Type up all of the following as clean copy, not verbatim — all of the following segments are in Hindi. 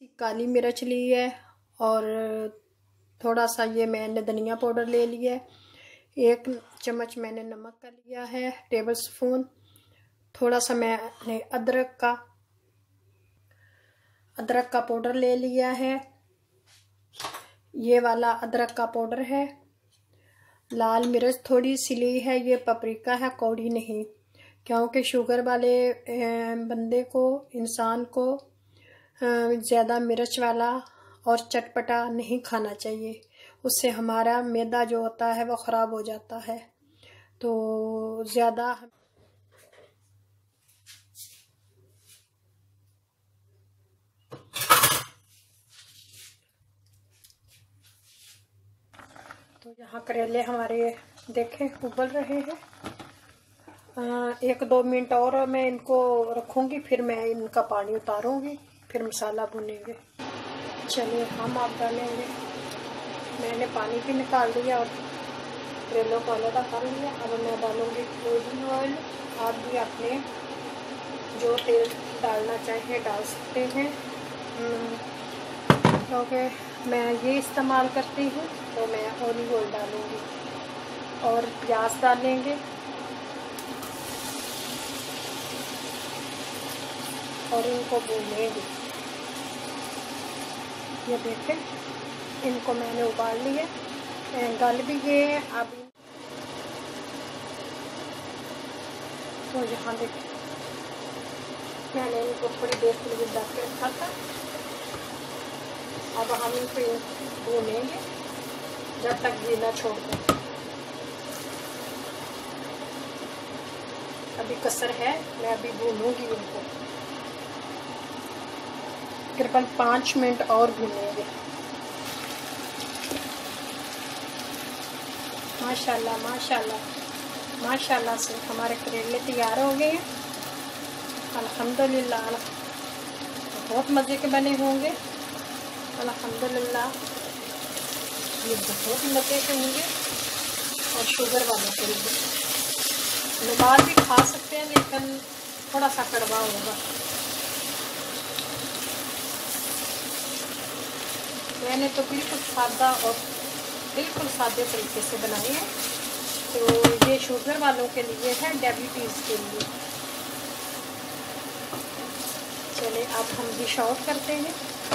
काली मिर्च ली है और थोड़ा सा ये मैंने धनिया पाउडर ले लिया है। 1 चम्मच मैंने नमक का लिया है, टेबल स्पून। थोड़ा सा मैंने अदरक का पाउडर ले लिया है, ये वाला अदरक का पाउडर है। लाल मिर्च थोड़ी सी ली है, ये पपरिका है, कौड़ी नहीं, क्योंकि शुगर वाले बंदे को, इंसान को ज़्यादा मिर्च वाला और चटपटा नहीं खाना चाहिए। उससे हमारा मैदा जो होता है वो ख़राब हो जाता है। तो ज़्यादा तो यहाँ करेले हमारे देखें उबल रहे हैं। 1-2 मिनट और मैं इनको रखूँगी, फिर मैं इनका पानी उतारूँगी, फिर मसाला भुनेंगे। चलिए हम आप डालेंगे। मैंने पानी भी निकाल दिया और करेलों को अलग कर लिया। अब मैं डालूँगी ऑलिव ऑयल। आप भी अपने जो तेल डालना चाहिए डाल सकते हैं, क्योंकि मैं ये इस्तेमाल करती हूँ, तो मैं ऑलिव ऑयल डालूँगी। और प्याज डालेंगे और इनको भूनेंगे। ये देखें, इनको मैंने उबाल लिए, गल भी गए। अब तो यहाँ देखें, मैंने इनको थोड़ी देर के लिए ढक के रखा था। अब हम इनको भूनेंगे जब तक घी ना छोड़ दें। अभी कसर है, मैं अभी भूनूंगी इनको। तकरीबन 5 मिनट और भूनेंगे। माशाल्लाह माशाल्लाह माशाल्लाह से हमारे करेले तैयार हो गए हैं। अल्हम्दुलिल्लाह, बहुत मज़े के बने होंगे। अल्हम्दुलिल्लाह, ये बहुत मज़े के होंगे और शुगर वालों के लिए नॉर्मल भी खा सकते हैं, लेकिन थोड़ा सा कड़वा होगा। मैंने तो बिल्कुल सादा और बिल्कुल सादे तरीके से बनाए हैं। तो ये शुगर वालों के लिए है, डायबिटीज़ के लिए। चले अब हम डिश आउट करते हैं।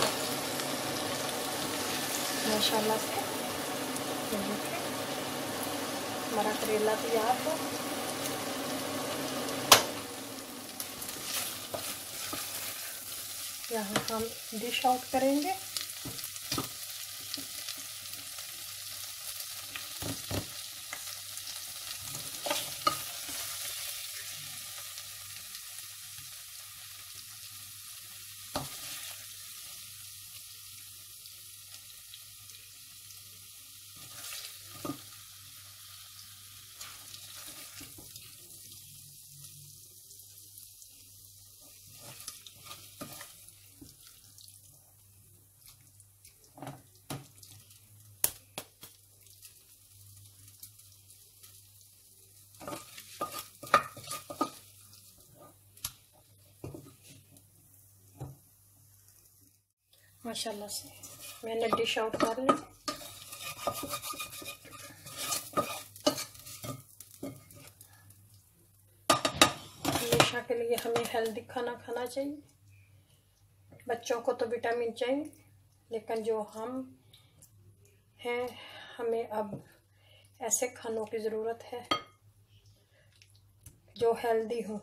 माशाल्लाह से देखिए हमारा करेला तैयार हो। यहाँ हम डिश आउट करेंगे। माशाल्लाह से मैंने डिश आउट कर ली। हमेशा के लिए हमें हेल्दी खाना खाना चाहिए। बच्चों को तो विटामिन चाहिए, लेकिन जो हम हैं, हमें अब ऐसे खानों की ज़रूरत है जो हेल्दी हो।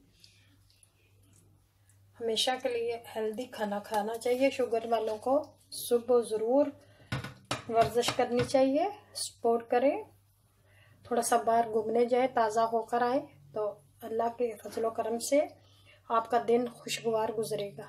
हमेशा के लिए हेल्दी खाना खाना चाहिए। शुगर वालों को सुबह ज़रूर वर्जिश करनी चाहिए, स्पोर्ट करें, थोड़ा सा बाहर घूमने जाए, ताज़ा होकर आए, तो अल्लाह के फजलो करम से आपका दिन खुशगवार गुजरेगा।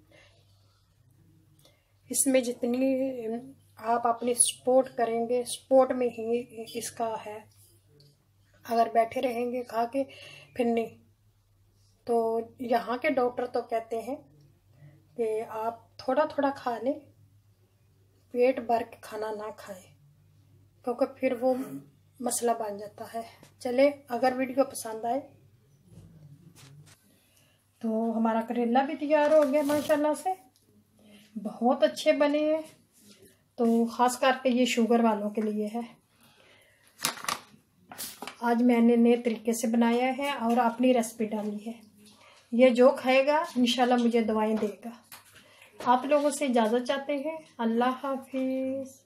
इसमें जितनी आप अपनी सपोर्ट करेंगे, सपोर्ट में ही इसका है। अगर बैठे रहेंगे खा के फिर नहीं, तो यहाँ के डॉक्टर तो कहते हैं कि आप थोड़ा थोड़ा खा लें, पेट भर के खाना ना खाएं, क्योंकि फिर वो मसला बन जाता है। चले, अगर वीडियो पसंद आए तो हमारा करेला भी तैयार हो गया माशाल्लाह से। बहुत अच्छे बने हैं। तो ख़ास करके ये शुगर वालों के लिए है। आज मैंने नए तरीके से बनाया है और अपनी रेसिपी डाली है। ये जो खाएगा इंशाल्लाह मुझे दुआएं देगा। आप लोगों से इजाज़त चाहते हैं। अल्लाह हाफिज़।